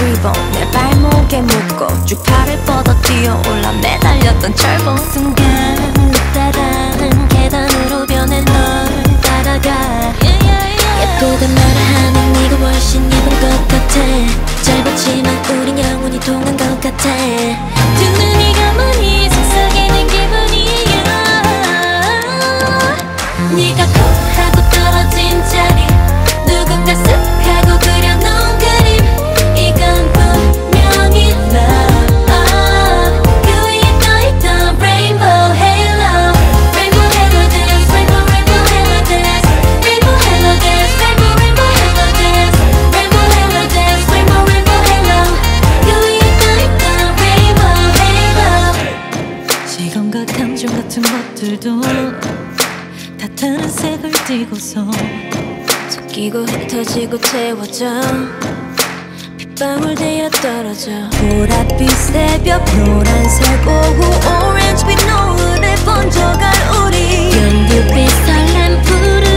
리본 내 발목에 묶고 쭉 팔을 뻗어 뛰어올라 매달렸던 철봉 순간 따란 계단으로 변해 널 따라가 예쁘단 말을 하는 네가 훨씬 예쁜 것 같아 짧았지만 우린 영원히 통한 것 같아 두 눈이 가만히 속삭이는 기분이야 네가 꼭 하고 떨어진 자리 누군가 쓱 하고 그려놓은 그림 이건 분명히 love 그 위에 떠있던 rainbow halo rainbow halo dance rainbow rainbow halo dance rainbow halo dance rainbow rainbow halo dance rainbow halo dance rainbow rainbow halo 그 위에 떠있던 rainbow halo 시간과 감정 같은 것들도 다 다른 색을 띠고서 섞이고 흩어지고 태워져 빗방울 되어 떨어져 보랏빛 새벽 노란색 오후 오렌지빛 노을에 번져갈 우리 연두빛 설렘 푸른